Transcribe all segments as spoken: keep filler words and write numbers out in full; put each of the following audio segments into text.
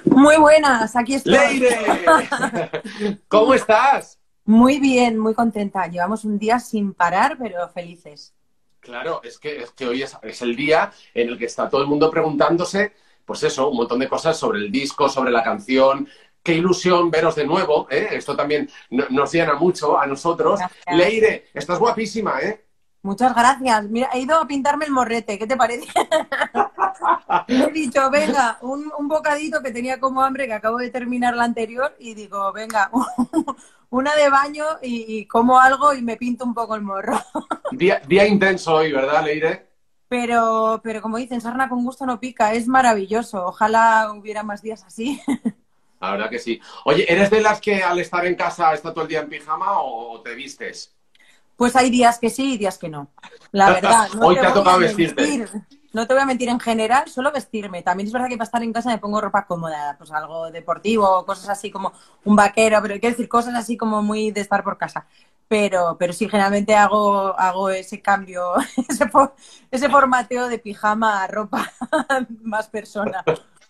Muy buenas, aquí estoy. ¡Leire! ¿Cómo estás? Muy bien, muy contenta. Llevamos un día sin parar, pero felices. Claro, es que, es que hoy es, es el día en el que está todo el mundo preguntándose, pues eso, un montón de cosas sobre el disco, sobre la canción. Qué ilusión veros de nuevo, ¿eh? Esto también no- nos llena mucho a nosotros. Gracias. Leire, estás guapísima, ¿eh? Muchas gracias. Mira, he ido a pintarme el morrete. ¿Qué te parece? He dicho, venga, un, un bocadito que tenía como hambre, que acabo de terminar la anterior, y digo, venga, una de baño y, y como algo y me pinto un poco el morro. Día, día intenso hoy, ¿verdad, Leire? Pero, pero como dicen, sarna con gusto no pica, es maravilloso. Ojalá hubiera más días así. La verdad que sí. Oye, ¿eres de las que al estar en casa está todo el día en pijama o te vistes? Pues hay días que sí y días que no. La verdad, no Hoy te te ha voy a tocado vestirte. mentir. No te voy a mentir en general, solo vestirme. También es verdad que para estar en casa me pongo ropa cómoda, pues algo deportivo, cosas así como un vaquero, pero quiero decir, cosas así como muy de estar por casa. Pero, pero sí, generalmente hago, hago ese cambio, ese, for- ese formateo de pijama a ropa más persona.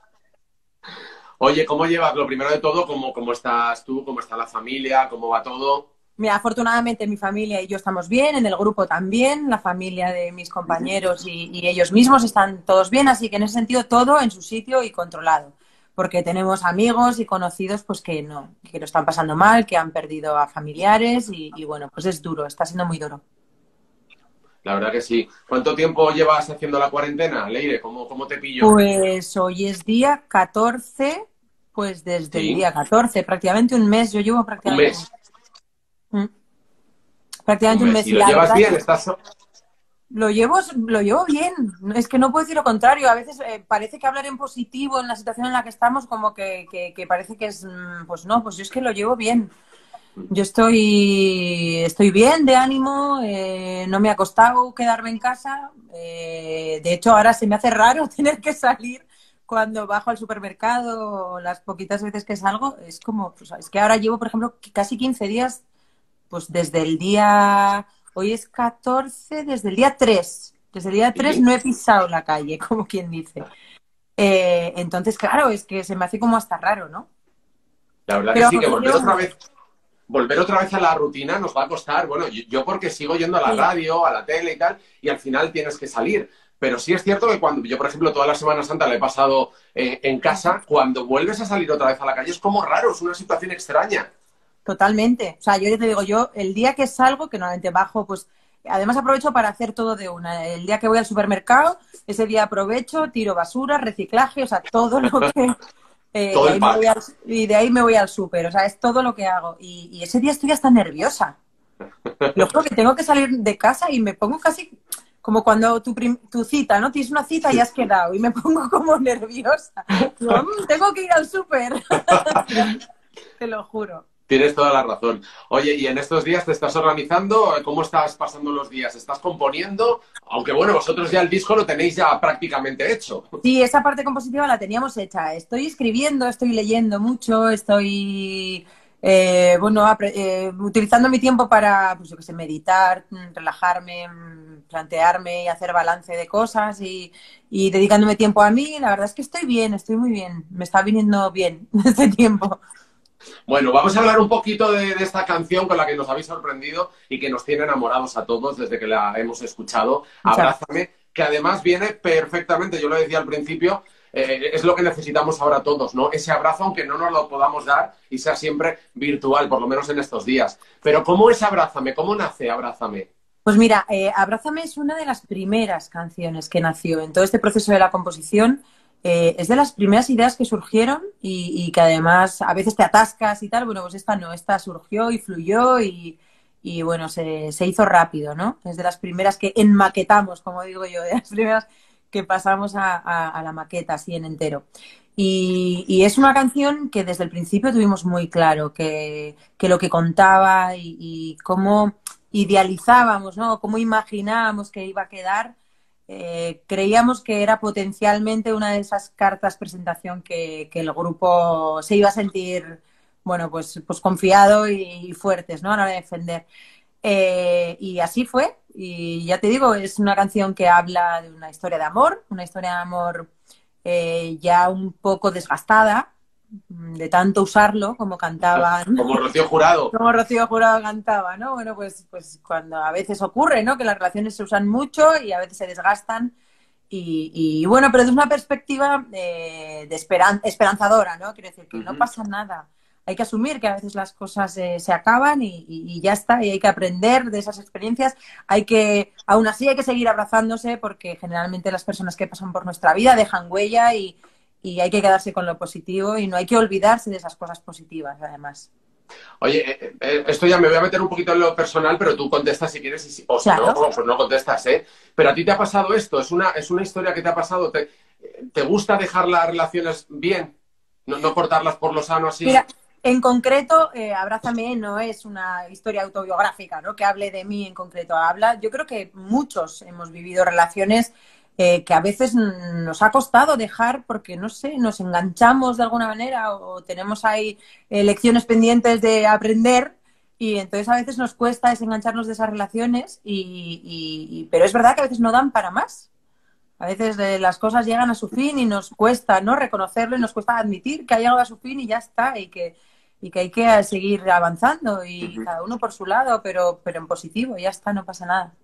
Oye, ¿cómo llevas? Lo primero de todo, ¿cómo, cómo estás tú? ¿Cómo está la familia? ¿Cómo va todo? Mira, afortunadamente mi familia y yo estamos bien, en el grupo también, la familia de mis compañeros y, y ellos mismos están todos bien, así que en ese sentido todo en su sitio y controlado, porque tenemos amigos y conocidos pues que no, que lo están pasando mal, que han perdido a familiares y, y bueno, pues es duro, está siendo muy duro. La verdad que sí. ¿Cuánto tiempo llevas haciendo la cuarentena, Leire? ¿Cómo, cómo te pillo? Pues hoy es día catorce, pues desde el Sí, día catorce, prácticamente un mes, yo llevo un prácticamente un, mes. mm, Un prácticamente un mes. mes ¿Y y lo la llevas verdad bien? que ¿Estás...? Lo llevo, lo llevo bien. Es que no puedo decir lo contrario. A veces eh, parece que hablar en positivo en la situación en la que estamos, como que, que, que parece que es, mm, pues no, pues yo es que lo llevo bien. Yo estoy, estoy bien de ánimo, eh, no me ha costado quedarme en casa. Eh, de hecho, ahora se me hace raro tener que salir cuando bajo al supermercado o las poquitas veces que salgo. Es como, pues, es que ahora llevo, por ejemplo, casi quince días pues desde el día, hoy es catorce, desde el día tres, desde el día tres Sí. no he pisado la calle, como quien dice. Eh, entonces, claro, es que se me hace como hasta raro, ¿no? La verdad que Pero sí, que vamos, lo volver llevo muy otra bien. vez, volver otra vez a la rutina nos va a costar. Bueno, yo, yo porque sigo yendo a la Sí, radio, a la tele y tal, y al final tienes que salir. Pero sí es cierto que cuando yo, por ejemplo, toda la Semana Santa la he pasado eh, en casa, cuando vuelves a salir otra vez a la calle es como raro, es una situación extraña. totalmente. O sea, yo ya te digo, yo el día que salgo, que normalmente bajo, pues además aprovecho para hacer todo de una. El día que voy al supermercado, ese día aprovecho, tiro basura, reciclaje, o sea, todo lo que, Eh, Todo de el ahí me voy pack. al, y de ahí me voy al súper, o sea, es todo lo que hago. Y, y ese día estoy hasta nerviosa. Lo juro que tengo que salir de casa y me pongo casi como cuando tu, prim- tu cita, ¿no? Tienes una cita y has quedado y me pongo como nerviosa. Digo, "Mm, tengo que ir al súper, te lo juro. Tienes toda la razón. Oye, ¿y en estos días te estás organizando? ¿Cómo estás pasando los días? ¿Estás componiendo? Aunque bueno, vosotros ya el disco lo tenéis ya prácticamente hecho. Sí, esa parte compositiva la teníamos hecha. Estoy escribiendo, estoy leyendo mucho, estoy eh, bueno, apre- eh, utilizando mi tiempo para, pues yo qué sé, meditar, mm, relajarme, mm, plantearme y hacer balance de cosas y, y dedicándome tiempo a mí. La verdad es que estoy bien, estoy muy bien. Me está viniendo bien este tiempo. Bueno, vamos a hablar un poquito de, de esta canción con la que nos habéis sorprendido y que nos tiene enamorados a todos desde que la hemos escuchado, Muchas gracias. Abrázame, que además viene perfectamente, yo lo decía al principio, eh, es lo que necesitamos ahora todos, ¿no? Ese abrazo, aunque no nos lo podamos dar y sea siempre virtual, por lo menos en estos días. Pero ¿cómo es Abrázame? ¿Cómo nace Abrázame? Pues mira, eh, Abrázame es una de las primeras canciones que nació en todo este proceso de la composición. Eh, es de las primeras ideas que surgieron y, y que además a veces te atascas y tal. Bueno, pues esta no, esta surgió y fluyó y, y bueno, se, se hizo rápido, ¿no? Es de las primeras que enmaquetamos, como digo yo, de las primeras que pasamos a, a- a la maqueta así en entero. Y, y es una canción que desde el principio tuvimos muy claro que, que lo que contaba y, y cómo idealizábamos, ¿no? Cómo imaginábamos que iba a quedar, eh, creíamos que era potencialmente una de esas cartas presentación que, que el grupo se iba a sentir, bueno, pues, pues confiado y, y fuertes, ¿no? A la hora de defender. Eh, y así fue. Y ya te digo, es una canción que habla de una historia de amor, una historia de amor eh, ya un poco desgastada, de tanto usarlo, como cantaban. Como Rocío Jurado. Como Rocío Jurado cantaba, ¿no? Bueno, pues, pues cuando a veces ocurre, ¿no? Que las relaciones se usan mucho y a veces se desgastan. Y, y bueno, pero desde una perspectiva eh, de esperan esperanzadora, ¿no? Quiero decir que uh-huh. no pasa nada. Hay que asumir que a veces las cosas eh, se acaban y, y, y ya está, y hay que aprender de esas experiencias. Hay que, aún así hay que seguir abrazándose porque generalmente las personas que pasan por nuestra vida dejan huella y, y hay que quedarse con lo positivo y no hay que olvidarse de esas cosas positivas, además. Oye, eh, esto ya me voy a meter un poquito en lo personal, pero tú contestas si quieres, y si, o si claro. no, pues no contestas, ¿eh? Pero a ti te ha pasado esto, es una, es una historia que te ha pasado, ¿te, te gusta dejar las relaciones bien? No, no cortarlas por lo sano así. Mira, en concreto, eh, Abrázame no es una historia autobiográfica, ¿no? Que hable de mí en concreto. Habla, yo creo que muchos hemos vivido relaciones eh, que a veces nos ha costado dejar porque, no sé, nos enganchamos de alguna manera o tenemos ahí eh, lecciones pendientes de aprender y entonces a veces nos cuesta desengancharnos de esas relaciones, y, y, y, pero es verdad que a veces no dan para más. A veces eh, las cosas llegan a su fin y nos cuesta, ¿no?, reconocerlo y nos cuesta admitir que ha llegado a su fin y ya está, y que, y que hay que seguir avanzando y uh-huh. cada uno por su lado, pero, pero en positivo, ya está, no pasa nada.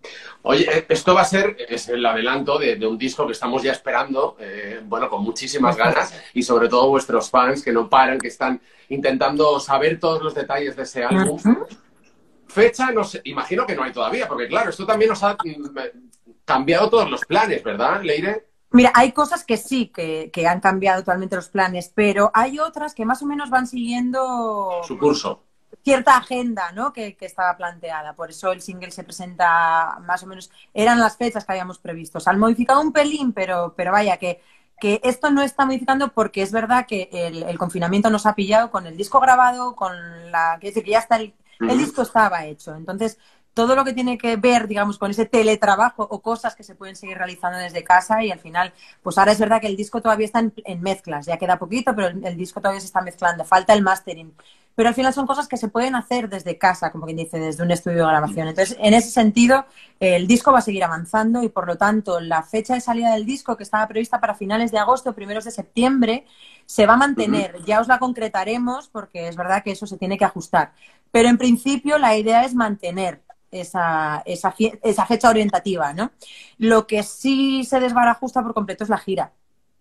Oye, esto va a ser es el adelanto de, de un disco que estamos ya esperando, eh, bueno, con muchísimas ganas, y sobre todo vuestros fans que no paran, que están intentando saber todos los detalles de ese álbum. Uh-huh. Fecha, no sé, imagino que no hay todavía, porque claro, esto también nos ha cambiado todos los planes, ¿verdad, Leire? Mira, hay cosas que sí, que, que han cambiado totalmente los planes, pero hay otras que más o menos van siguiendo su curso. Cierta agenda, ¿no?, que, que estaba planteada. Por eso el single se presenta más o menos, eran las fechas que habíamos previsto. Se han modificado un pelín, pero, pero vaya, que, que esto no está modificando porque es verdad que el, el confinamiento nos ha pillado con el disco grabado, con la... Quiere decir que ya está el, uh-huh. el disco estaba hecho. Entonces, todo lo que tiene que ver, digamos, con ese teletrabajo o cosas que se pueden seguir realizando desde casa, y al final, pues ahora es verdad que el disco todavía está en, en mezclas, ya queda poquito, pero el, el disco todavía se está mezclando, falta el mastering. Pero al final son cosas que se pueden hacer desde casa, como quien dice, desde un estudio de grabación. Entonces, en ese sentido, el disco va a seguir avanzando y, por lo tanto, la fecha de salida del disco, que estaba prevista para finales de agosto, primeros de septiembre, se va a mantener. Uh-huh. Ya os la concretaremos porque es verdad que eso se tiene que ajustar. Pero, en principio, la idea es mantener esa, esa, esa fecha orientativa, ¿no? Lo que sí se desbarajusta por completo es la gira.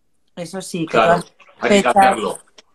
Eso sí. Que claro, hay que cambiarlo.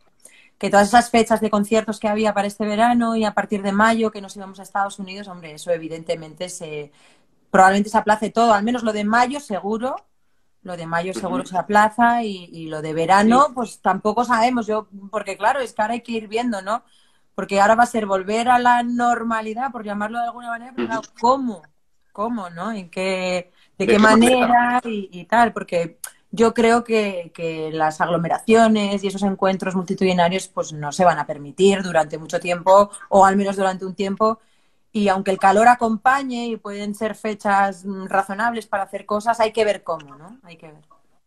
Que todas esas fechas de conciertos que había para este verano y a partir de mayo que nos íbamos a Estados Unidos, hombre, eso evidentemente se probablemente se aplace todo, al menos lo de mayo seguro, lo de mayo seguro uh-huh. se aplaza y, y lo de verano sí. pues tampoco sabemos, yo porque claro, es que ahora hay que ir viendo, ¿no? Porque ahora va a ser volver a la normalidad, por llamarlo de alguna manera, pero claro, ¿cómo? ¿Cómo, no? ¿En qué, de, ¿De qué, qué manera, manera? Y, y tal, porque... Yo creo que, que las aglomeraciones y esos encuentros multitudinarios pues no se van a permitir durante mucho tiempo, o al menos durante un tiempo, y aunque el calor acompañe y pueden ser fechas razonables para hacer cosas, hay que ver cómo, ¿no? Hay que ver.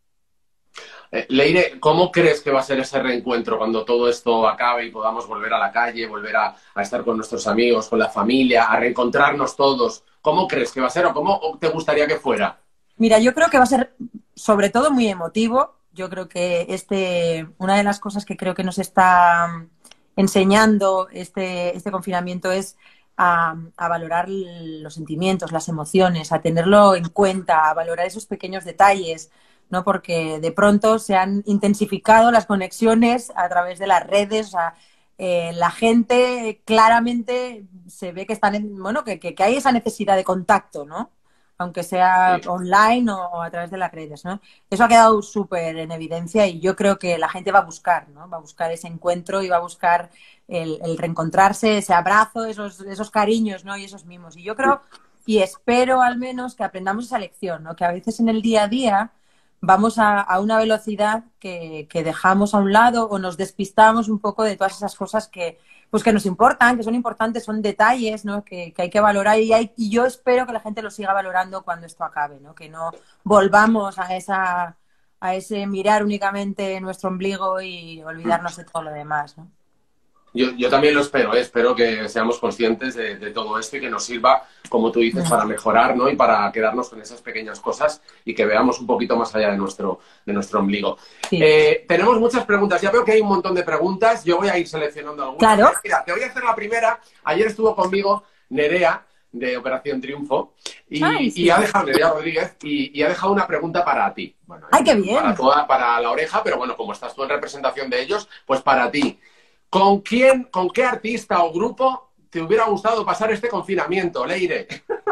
Eh, Leire, ¿cómo crees que va a ser ese reencuentro cuando todo esto acabe y podamos volver a la calle, volver a, a estar con nuestros amigos, con la familia, a reencontrarnos todos? ¿Cómo crees que va a ser o cómo te gustaría que fuera? Mira, yo creo que va a ser sobre todo muy emotivo. Yo creo que este, una de las cosas que creo que nos está enseñando este, este confinamiento es a, a valorar los sentimientos, las emociones, a tenerlo en cuenta, a valorar esos pequeños detalles, ¿no? Porque de pronto se han intensificado las conexiones a través de las redes, o sea, eh, la gente claramente se ve que están en, bueno, que, que, que hay esa necesidad de contacto, ¿no? Aunque sea sí. online o, o a través de las redes, ¿no? Eso ha quedado súper en evidencia y yo creo que la gente va a buscar, ¿no? Va a buscar ese encuentro y va a buscar el, el reencontrarse, ese abrazo, esos, esos cariños, ¿no? Y esos mimos. Y yo creo y espero al menos que aprendamos esa lección, ¿no? Que a veces en el día a día vamos a, a una velocidad que, que dejamos a un lado o nos despistamos un poco de todas esas cosas que pues que nos importan, que son importantes, son detalles, ¿no? que, que hay que valorar y, hay, y yo espero que la gente lo siga valorando cuando esto acabe, ¿no? Que no volvamos a esa a ese mirar únicamente nuestro ombligo y olvidarnos de todo lo demás, ¿no? Yo, yo también lo espero, ¿eh? Espero que seamos conscientes de, de todo esto y que nos sirva, como tú dices, para mejorar, ¿no? Y para quedarnos con esas pequeñas cosas y que veamos un poquito más allá de nuestro, de nuestro ombligo. Sí. Eh, tenemos muchas preguntas. Ya veo que hay un montón de preguntas. Yo voy a ir seleccionando algunas. Claro. Mira, te voy a hacer la primera. Ayer estuvo conmigo Nerea, de Operación Triunfo, y, Ay, sí. y ha dejado, Nerea Rodríguez, y, y ha dejado una pregunta para ti. Bueno, ¡Ay, qué bien! Para, toda, para la oreja, pero bueno, como estás tú en representación de ellos, pues para ti. ¿Con quién, con qué artista o grupo te hubiera gustado pasar este confinamiento, Leire?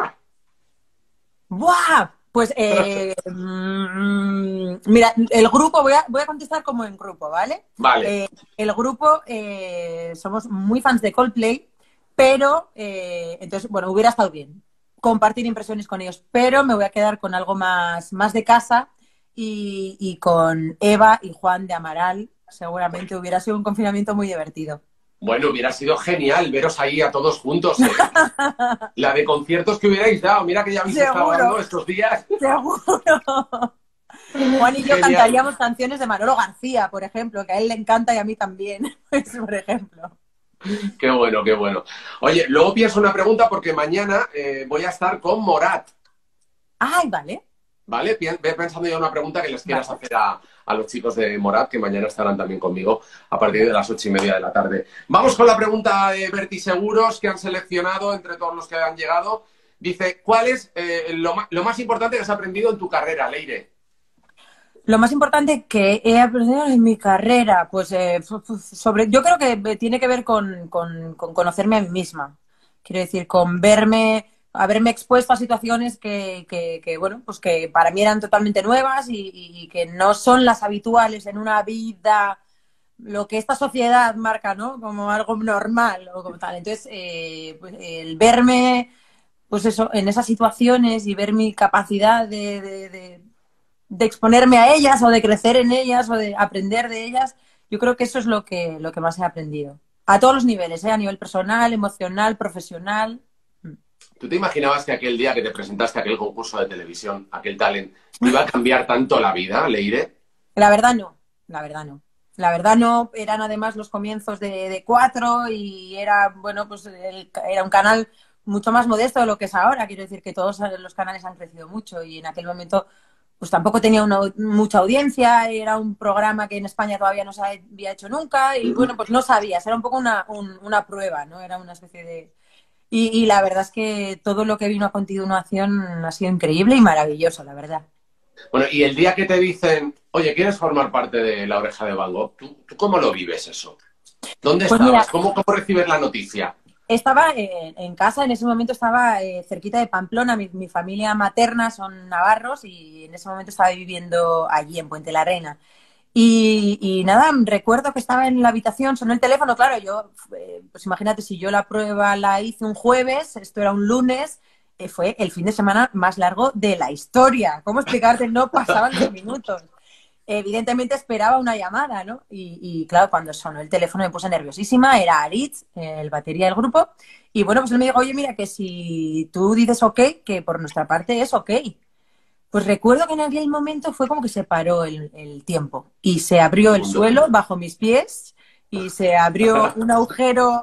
¡Buah! Pues, eh, mmm, mira, el grupo, voy a, voy a contestar como en grupo, ¿vale? Vale. Eh, el grupo, eh, somos muy fans de Coldplay, pero, eh, entonces, bueno, hubiera estado bien compartir impresiones con ellos, pero me voy a quedar con algo más, más de casa y, y con Eva y Juan de Amaral. Seguramente hubiera sido un confinamiento muy divertido. Bueno, hubiera sido genial veros ahí a todos juntos. ¿Eh? La de conciertos que hubierais dado. Mira que ya habéis estado dando estos días. Seguro. Juan y yo genial. Cantaríamos canciones de Manolo García, por ejemplo, que a él le encanta y a mí también, pues, por ejemplo. Qué bueno, qué bueno. Oye, luego pienso una pregunta porque mañana eh, voy a estar con Morat. Ay, vale. ¿Vale? Ve pensando ya una pregunta que les quieras vale. hacer a, a los chicos de Morat, que mañana estarán también conmigo a partir de las ocho y media de la tarde. Vamos con la pregunta de Berti Seguros, que han seleccionado entre todos los que han llegado. Dice, ¿cuál es eh, lo, lo más importante que has aprendido en tu carrera, Leire? Lo más importante que he aprendido en mi carrera, pues eh, sobre, yo creo que tiene que ver con, con, con conocerme a mí misma. Quiero decir, con verme, haberme expuesto a situaciones que, que, que bueno, pues que para mí eran totalmente nuevas y, y que no son las habituales en una vida, lo que esta sociedad marca, ¿no? Como algo normal o como tal. Entonces, eh, pues el verme, pues eso, en esas situaciones y ver mi capacidad de, de, de de exponerme a ellas o de crecer en ellas o de aprender de ellas, yo creo que eso es lo que, lo que más he aprendido. A todos los niveles, ¿eh? A nivel personal, emocional, profesional. ¿Tú te imaginabas que aquel día que te presentaste a aquel concurso de televisión, aquel talent, te iba a cambiar tanto la vida, Leire? La verdad no, la verdad no. La verdad no, eran además los comienzos de, de Cuatro y era, bueno, pues el, era un canal mucho más modesto de lo que es ahora. Quiero decir que todos los canales han crecido mucho y en aquel momento pues tampoco tenía una, mucha audiencia, era un programa que en España todavía no se había hecho nunca y bueno, pues no sabías, era un poco una, un, una prueba, ¿no? Era una especie de... Y, y la verdad es que todo lo que vino a continuación ha sido increíble y maravilloso, la verdad. Bueno, y el día que te dicen, oye, ¿quieres formar parte de La Oreja de Van Gogh? ¿Tú, tú cómo lo vives eso? ¿Dónde pues estabas? Mira, ¿Cómo, ¿Cómo recibes la noticia? Estaba en, en casa, en ese momento estaba eh, cerquita de Pamplona, mi, mi familia materna son navarros y en ese momento estaba viviendo allí en Puente la Reina. Y, y nada, recuerdo que estaba en la habitación, sonó el teléfono, claro, yo, eh, pues imagínate, si yo la prueba la hice un jueves, esto era un lunes, eh, fue el fin de semana más largo de la historia. ¿Cómo explicarte? No pasaban los minutos. Evidentemente esperaba una llamada, ¿no? Y, y claro, cuando sonó el teléfono me puse nerviosísima, era Aritz, el batería del grupo, y bueno, pues él me dijo, oye, mira, que si tú dices ok, que por nuestra parte es ok. Pues recuerdo que en aquel momento fue como que se paró el, el tiempo y se abrió el suelo bajo mis pies y se abrió un agujero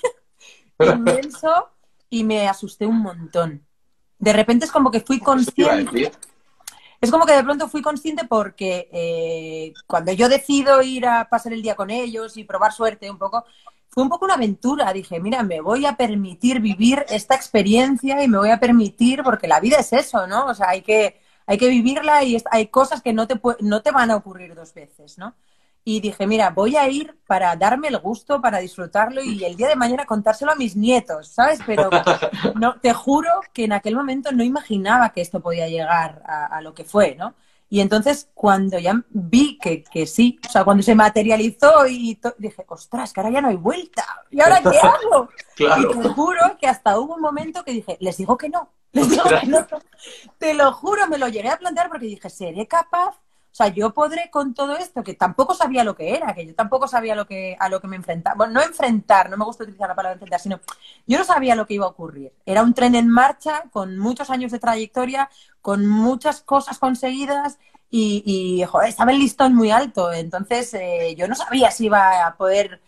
inmenso y me asusté un montón. De repente es como que fui consciente... Es como que de pronto fui consciente porque eh, cuando yo decido ir a pasar el día con ellos y probar suerte un poco, fue un poco una aventura. Dije, mira, me voy a permitir vivir esta experiencia y me voy a permitir, porque la vida es eso, ¿no? O sea, hay que, hay que vivirla y hay cosas que no te, no te van a ocurrir dos veces, ¿no? Y dije, mira, voy a ir para darme el gusto, para disfrutarlo y el día de mañana contárselo a mis nietos, ¿sabes? Pero no, te juro que en aquel momento no imaginaba que esto podía llegar a, a lo que fue, ¿no? Y entonces cuando ya vi que, que sí, o sea, cuando se materializó y dije, ostras, que ahora ya no hay vuelta. ¿Y ahora qué hago? Claro. Y te juro que hasta hubo un momento que dije, les digo que no, les digo que no. Te lo juro, me lo llegué a plantear porque dije, ¿seré capaz? O sea, yo podré con todo esto, que tampoco sabía lo que era, que yo tampoco sabía lo que, a lo que me enfrentaba. Bueno, no enfrentar, no me gusta utilizar la palabra enfrentar, sino yo no sabía lo que iba a ocurrir. Era un tren en marcha, con muchos años de trayectoria, con muchas cosas conseguidas y, y joder, estaba el listón muy alto. Entonces, eh, yo no sabía si iba a poder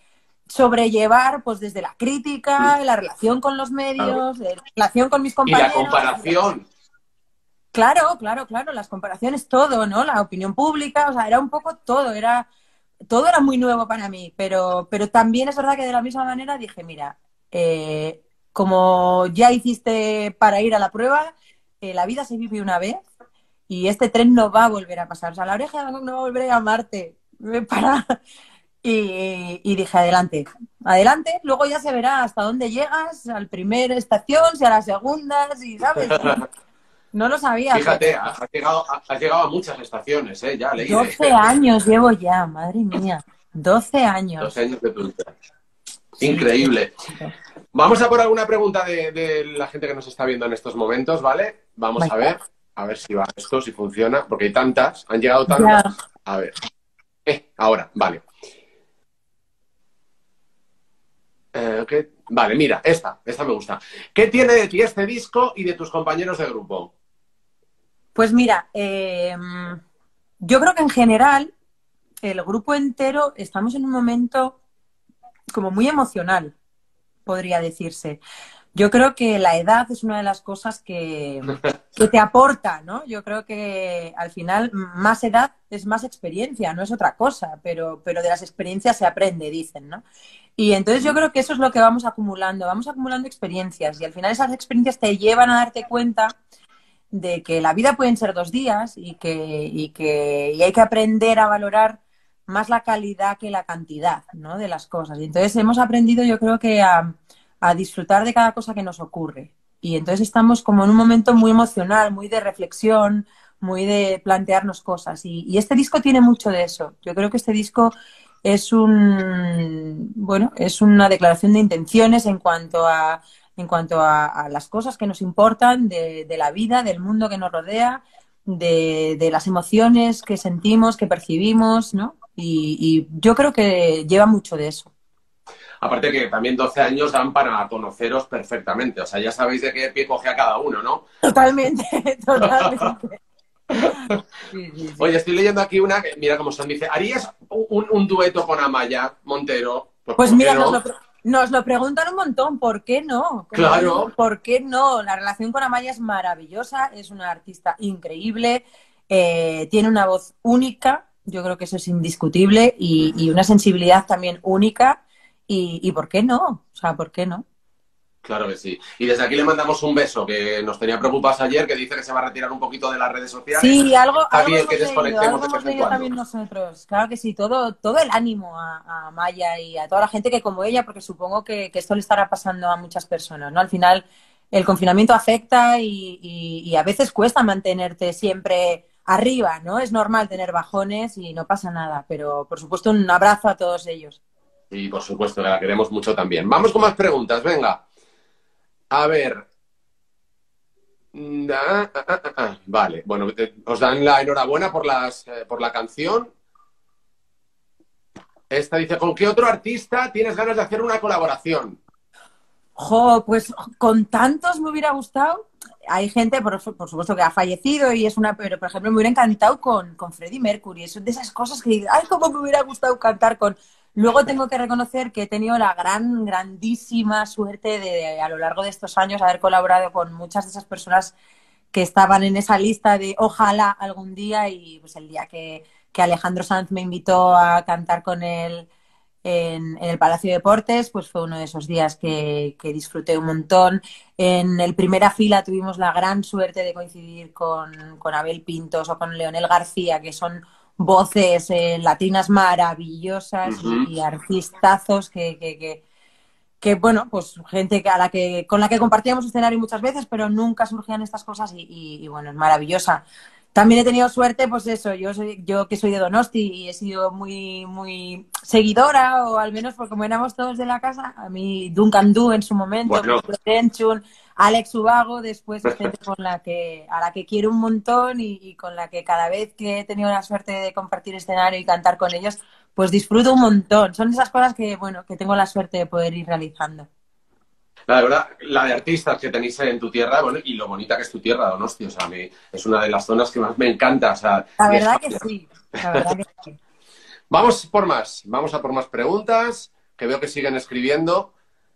sobrellevar, pues desde la crítica, la relación con los medios, la relación con mis compañeros. Y la comparación. Claro, claro, claro, las comparaciones, todo, ¿no? La opinión pública, o sea, era un poco todo, era, todo era muy nuevo para mí, pero, pero también es verdad que de la misma manera dije, mira, eh, como ya hiciste para ir a la prueba, eh, la vida se vive una vez y este tren no va a volver a pasar, o sea, la oreja no va a volver a llamarte, para... Y, y dije, adelante, adelante, luego ya se verá hasta dónde llegas, al primer estación, si a la segunda, si, ¿sabes? No lo sabía. Fíjate, pero... has, llegado, has llegado a muchas estaciones, ¿eh? Ya leí. doce años llevo ya, madre mía. doce años. doce años de punta. Increíble. Sí. Vamos a por alguna pregunta de, de la gente que nos está viendo en estos momentos, ¿vale? Vamos Vaya. a ver, a ver si va esto, si funciona, porque hay tantas, han llegado tantas. Ya. A ver. Eh, ahora, vale. Eh, okay. Vale, mira, esta, esta me gusta. ¿Qué tiene de ti este disco y de tus compañeros de grupo? Pues mira, eh, yo creo que en general el grupo entero estamos en un momento como muy emocional, podría decirse. Yo creo que la edad es una de las cosas que, que te aporta, ¿no? Yo creo que al final más edad es más experiencia, no es otra cosa, pero, pero de las experiencias se aprende, dicen, ¿no? Y entonces yo creo que eso es lo que vamos acumulando, vamos acumulando experiencias y al final esas experiencias te llevan a darte cuenta de que la vida pueden ser dos días y que, y que y hay que aprender a valorar más la calidad que la cantidad, ¿no? De las cosas. Y entonces hemos aprendido, yo creo que a, a disfrutar de cada cosa que nos ocurre. Y entonces estamos como en un momento muy emocional, muy de reflexión, muy de plantearnos cosas. Y, y este disco tiene mucho de eso. Yo creo que este disco es un, bueno, es una declaración de intenciones en cuanto a en cuanto a, a las cosas que nos importan de, de la vida, del mundo que nos rodea, de, de las emociones que sentimos, que percibimos, ¿no? Y, y yo creo que lleva mucho de eso. Aparte que también doce años dan para conoceros perfectamente. O sea, ya sabéis de qué pie coge a cada uno, ¿no? Totalmente, totalmente. Sí, sí, sí. Oye, estoy leyendo aquí una que, mira cómo son, dice, ¿harías un, un dueto con Amaya Montero? Pues, pues mira, no? nos, lo, nos lo preguntan un montón, ¿por qué no? Claro. ¿Por qué no? La relación con Amaya es maravillosa, es una artista increíble, eh, tiene una voz única, yo creo que eso es indiscutible, y, y una sensibilidad también única, y, y ¿por qué no? O sea, ¿por qué no? Claro que sí. Y desde aquí le mandamos un beso, que nos tenía preocupados ayer, que dice que se va a retirar un poquito de las redes sociales. Sí, algo, Está algo bien hemos que desconectemos leído, algo hemos leído también nosotros. Claro que sí, todo, todo el ánimo a, a Maya y a toda la gente que como ella, porque supongo que, que esto le estará pasando a muchas personas, ¿no? Al final el confinamiento afecta y, y, y a veces cuesta mantenerte siempre arriba, ¿no? Es normal tener bajones y no pasa nada, pero por supuesto un abrazo a todos ellos. Sí, por supuesto, que la queremos mucho también. Vamos con más preguntas, venga. A ver. Ah, ah, ah, ah. Vale, bueno, os dan la enhorabuena por, las, eh, por la canción. Esta dice, ¿con qué otro artista tienes ganas de hacer una colaboración? Jo, pues con tantos me hubiera gustado. Hay gente, por, por supuesto, que ha fallecido y es una... Pero, por ejemplo, me hubiera encantado con, con Freddie Mercury. Es de esas cosas que digo, ay, cómo me hubiera gustado cantar con... Luego tengo que reconocer que he tenido la gran, grandísima suerte de, de, a lo largo de estos años, haber colaborado con muchas de esas personas que estaban en esa lista de ojalá algún día, y pues el día que, que Alejandro Sanz me invitó a cantar con él en, en el Palacio de Deportes, pues fue uno de esos días que, que disfruté un montón. En el Primera Fila tuvimos la gran suerte de coincidir con, con Abel Pintos o con Leonel García, que son voces eh, latinas maravillosas. Uh-huh. y, y artistazos que, que, que, que, bueno, pues gente que a la que, con la que compartíamos escenario muchas veces, pero nunca surgían estas cosas y, y, y bueno, es maravillosa. También he tenido suerte, pues eso, yo soy, yo que soy de Donosti y he sido muy, muy seguidora, o al menos porque como éramos todos de la casa, a mí Duncan Du en su momento, bueno. Tenchun, Alex Ubago, después es gente con la que, a la que quiero un montón y, y con la que cada vez que he tenido la suerte de compartir escenario y cantar con ellos, pues disfruto un montón. Son esas cosas que, bueno, que tengo la suerte de poder ir realizando. La verdad, la de artistas que tenéis en tu tierra, bueno, y lo bonita que es tu tierra, Donosti, o sea, a mí es una de las zonas que más me encanta, o sea... La verdad que sí, la verdad que sí. Vamos por más, vamos a por más preguntas. que veo que siguen escribiendo.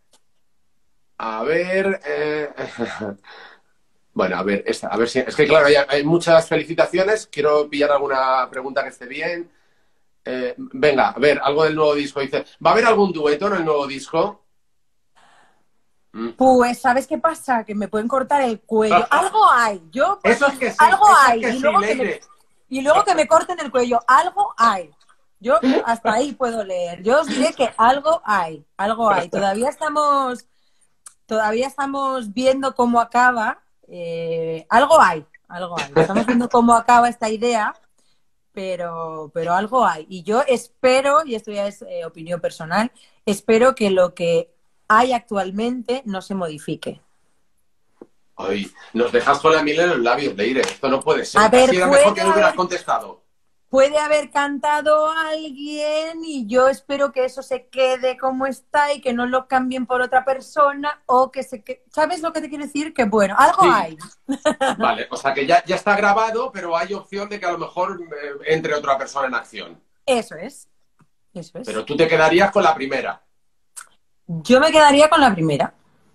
A ver... Eh... Bueno, a ver, esta, a ver si... Es que claro, hay, hay muchas felicitaciones. Quiero pillar alguna pregunta que esté bien. Eh, venga, a ver, algo del nuevo disco. Dice, ¿va a haber algún dueto en el nuevo disco? Mm. Pues, ¿sabes qué pasa? Que me pueden cortar el cuello. Algo hay. Yo, pues, Eso es que sí, algo eso hay. es que y, sí, luego que me, y luego que me corten el cuello. Algo hay. Yo hasta ahí puedo leer. Yo os diré que algo hay. Algo hay. Todavía estamos, todavía estamos viendo cómo acaba. Eh, algo hay. Algo hay. Estamos viendo cómo acaba esta idea. Pero, pero algo hay. Y yo espero, y esto ya es eh, opinión personal, espero que lo que hay actualmente no se modifique. Ay, nos dejas con la miel en los labios, Leire. Esto no puede ser. A ver, Casi era puede mejor que no hubieras haber, contestado. puede haber cantado alguien y yo espero que eso se quede como está y que no lo cambien por otra persona o que se... Que... ¿Sabes lo que te quiero decir? Que bueno, algo Sí. hay. Vale, o sea que ya, ya está grabado, pero hay opción de que a lo mejor eh, entre otra persona en acción. Eso es. Eso es. Pero tú te quedarías con la primera. Yo me quedaría con la primera.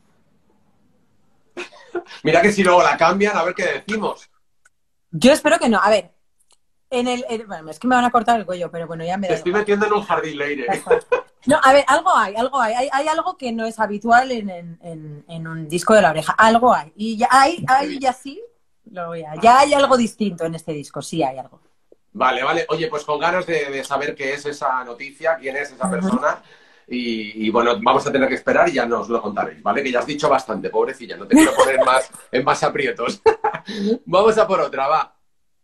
Mira que si luego la cambian, a ver qué decimos. Yo espero que no. A ver, en el... en- bueno, es que me van a cortar el cuello, pero bueno, ya me Te da estoy igual. metiendo en un jardín, Leire. Ya está. No, a ver, algo hay, algo hay. Hay, hay algo que no es habitual en, en, en, en un disco de La Oreja. Algo hay. Y ya hay, hay ya sí, lo voy a- ya hay algo distinto en este disco, sí hay algo. Vale, vale. Oye, pues con ganas de, de saber qué es esa noticia, quién es esa Ujú. persona. Y, y bueno, vamos a tener que esperar y ya nos lo contaréis, ¿vale? Que ya has dicho bastante, pobrecilla. No te quiero poner más en más aprietos. Vamos a por otra, va.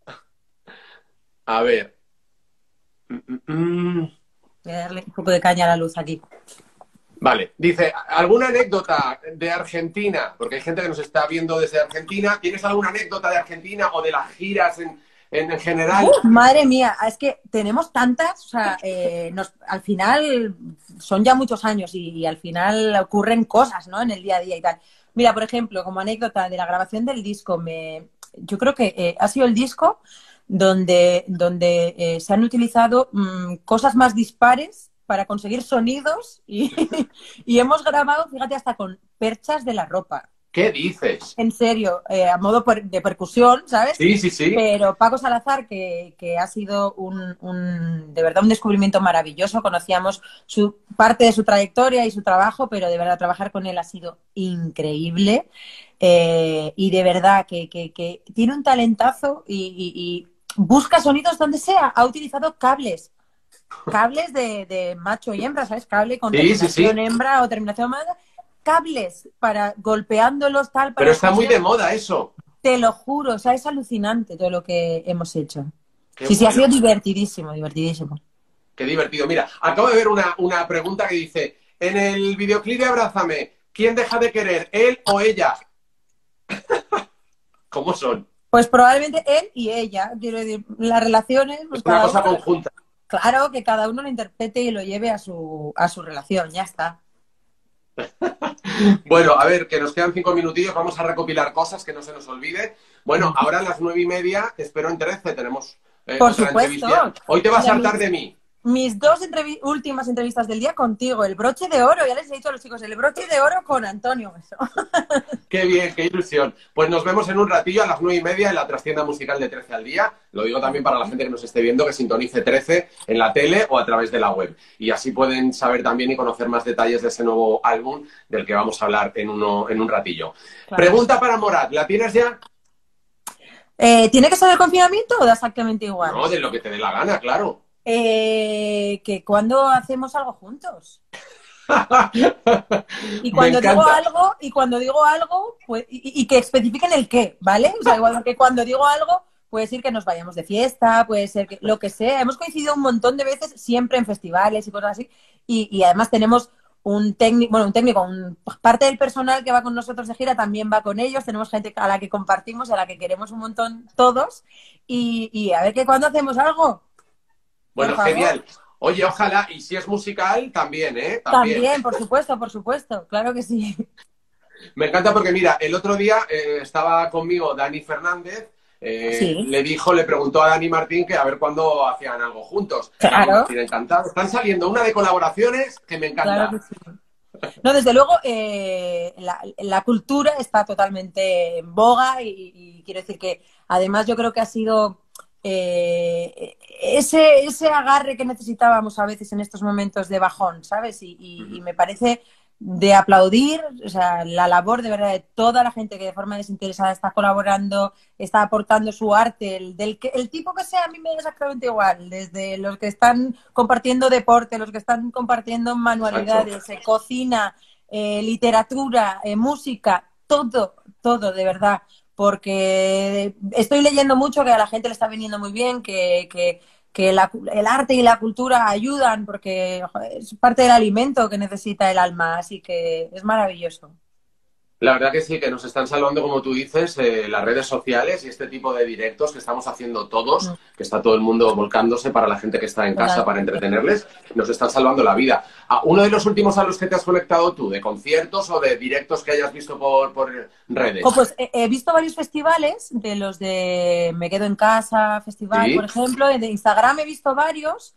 A ver. Mm, mm, mm. Voy a darle un poco de caña a la luz aquí. Vale, dice, ¿alguna anécdota de Argentina? Porque hay gente que nos está viendo desde Argentina. ¿Tienes alguna anécdota de Argentina o de las giras en, en, en general? Uh, madre mía, es que tenemos tantas, o sea, eh, nos, al final son ya muchos años y, y al final ocurren cosas, ¿no? En el día a día y tal. Mira, por ejemplo, como anécdota de la grabación del disco, me, yo creo que eh, ha sido el disco donde, donde eh, se han utilizado mm, cosas más dispares para conseguir sonidos y, y hemos grabado, fíjate, hasta con perchas de la ropa. ¿Qué dices? En serio, eh, a modo per- de percusión, ¿sabes? Sí, sí, sí. Pero Paco Salazar, que, que ha sido un, un, de verdad un descubrimiento maravilloso, conocíamos su parte de su trayectoria y su trabajo, pero de verdad trabajar con él ha sido increíble. Eh, y de verdad que, que, que tiene un talentazo y, y, y busca sonidos donde sea. Ha utilizado cables, cables de, de macho y hembra, ¿sabes? Cable con Sí, sí, terminación sí. hembra o terminación madre. Cables para golpeándolos tal para Pero está muy de escuchar. moda eso. Te lo juro, o sea, es alucinante todo lo que hemos hecho. Qué Sí, sí, ha bueno. sido divertidísimo, divertidísimo. Qué divertido. Mira, acabo de ver una, una pregunta que dice, en el videoclip de Abrázame, ¿quién deja de querer, él o ella? ¿Cómo son? Pues probablemente él y ella, quiero decir, las relaciones, pues Es una cada cosa uno, conjunta. claro, que cada uno lo interprete y lo lleve a su, a su relación, ya está. Bueno, a ver, que nos quedan cinco minutillos, vamos a recopilar cosas que no se nos olvide. Bueno, ahora a las nueve y media, te espero en trece, tenemos eh, Por otra supuesto. entrevista. Hoy te vas a Mira, hartar mis- de mí. Mis dos entrevi- últimas entrevistas del día contigo, el broche de oro, ya les he dicho a los chicos, el broche de oro con Antonio. Eso. Qué bien, qué ilusión. Pues nos vemos en un ratillo a las nueve y media en la trastienda musical de trece al día. Lo digo también para la gente que nos esté viendo, que sintonice trece en la tele o a través de la web. Y así pueden saber también y conocer más detalles de ese nuevo álbum del que vamos a hablar en, uno, en un ratillo. Claro. Pregunta para Morat, ¿la tienes ya? Eh, ¿Tiene que ser el confinamiento o da exactamente igual? No, de lo que te dé la gana, claro. Eh, que cuando hacemos algo juntos. Y Me cuando digo encanta. algo, y cuando digo algo, pues, y, y que especifiquen el qué, ¿vale? O sea, igual que cuando digo algo, puede ser que nos vayamos de fiesta, puede ser que lo que sea. Hemos coincidido un montón de veces, siempre en festivales y cosas así. Y, y además tenemos un técnico, bueno, un técnico, un, parte del personal que va con nosotros de gira también va con ellos. Tenemos gente a la que compartimos, a la que queremos un montón todos. Y, y a ver que cuando hacemos algo. Bueno, Por favor. genial. Oye, ojalá, y si es musical, también, ¿eh? También, por supuesto, por supuesto, claro que sí. Me encanta porque, mira, el otro día eh, estaba conmigo Dani Fernández, eh, Sí. le dijo, le preguntó a Dani Martín que a ver cuándo hacían algo juntos. Claro. Dani Martín encantado. Están saliendo una de colaboraciones que me encanta. Claro que sí. No, desde luego, eh, la, la cultura está totalmente en boga y, y quiero decir que además yo creo que ha sido eh, ese, ese agarre que necesitábamos a veces en estos momentos de bajón, ¿sabes? Y, y, y me parece de aplaudir, o sea, la labor de verdad de toda la gente que de forma desinteresada está colaborando, está aportando su arte, el, del que, el tipo que sea, a mí me da exactamente igual, desde los que están compartiendo deporte, los que están compartiendo manualidades, eh, cocina, eh, literatura, eh, música, todo, todo, de verdad, porque estoy leyendo mucho que a la gente le está viniendo muy bien, que... que que la, el arte y la cultura ayudan porque joder, es parte del alimento que necesita el alma, así que es maravilloso. La verdad que sí, que nos están salvando, como tú dices, eh, las redes sociales y este tipo de directos que estamos haciendo todos, que está todo el mundo volcándose para la gente que está en casa para entretenerles, nos están salvando la vida. Ah, uno de los últimos a los que te has conectado tú, ¿de conciertos o de directos que hayas visto por, por redes? Oh, pues he, he visto varios festivales, de los de Me Quedo en Casa Festival, ¿Sí? por ejemplo, de Instagram he visto varios.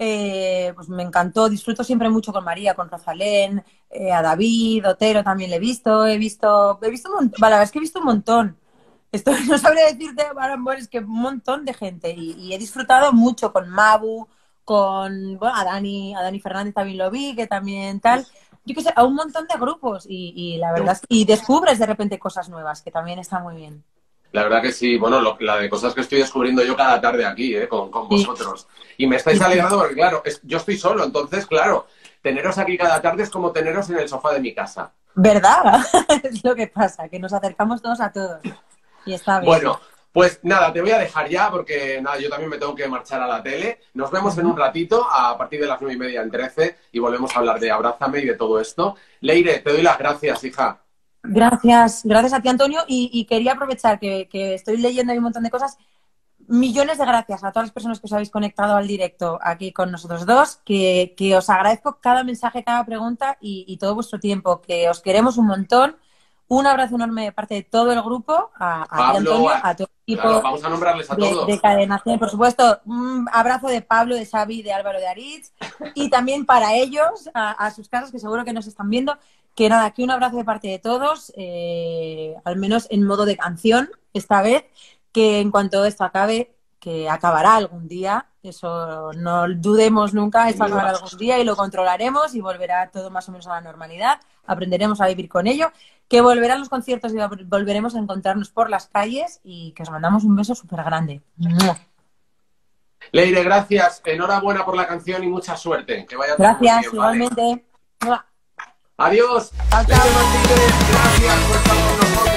Eh, pues me encantó, disfruto siempre mucho con María, con Rosalén, eh, a David, Otero también le he visto, he visto, he visto un montón, la verdad es que he visto un montón. Esto no sabría decirte, amor, es que un montón de gente y, y he disfrutado mucho con Mabu, con, bueno, a Dani, a Dani Fernández también lo vi, que también tal, yo qué sé, a un montón de grupos y, y la verdad es que, y descubres de repente cosas nuevas, que también está muy bien. La verdad que sí, bueno, lo, la de cosas que estoy descubriendo yo cada tarde aquí, ¿eh? con, con vosotros. Y me estáis alegrando porque, claro, es, yo estoy solo, entonces, claro, teneros aquí cada tarde es como teneros en el sofá de mi casa. ¿Verdad? Es lo que pasa, que nos acercamos todos a todos. Y está bien. Bueno, pues nada, te voy a dejar ya porque nada, yo también me tengo que marchar a la tele. Nos vemos en un ratito a partir de las nueve y media en trece y volvemos a hablar de Abrázame y de todo esto. Leire, te doy las gracias, hija. Gracias, gracias a ti, Antonio. Y, y quería aprovechar que, que estoy leyendo ahí un montón de cosas. Millones de gracias a todas las personas que os habéis conectado al directo aquí con nosotros dos, que, que os agradezco cada mensaje, cada pregunta y, y todo vuestro tiempo, que os queremos un montón. Un abrazo enorme de parte de todo el grupo, a, a Pablo, ti, Antonio, a todo el equipo claro, vamos a nombrarles a de, todos. de Cadenación, por supuesto. Un abrazo de Pablo, de Xavi, de Álvaro, de Aritz y también para ellos, a, a sus casas, que seguro que nos están viendo. Que nada, aquí un abrazo de parte de todos, eh, al menos en modo de canción esta vez, que en cuanto esto acabe, que acabará algún día, eso no dudemos nunca, esto acabará algún día y lo controlaremos y volverá todo más o menos a la normalidad, aprenderemos a vivir con ello, que volverán los conciertos y volveremos a encontrarnos por las calles y que os mandamos un beso súper grande. Leire, gracias, enhorabuena por la canción y mucha suerte. Que vaya todo gracias, bien, igualmente. ¿vale? Adiós. Chao, chao. Leire Martínez, gracias por estar con nosotros.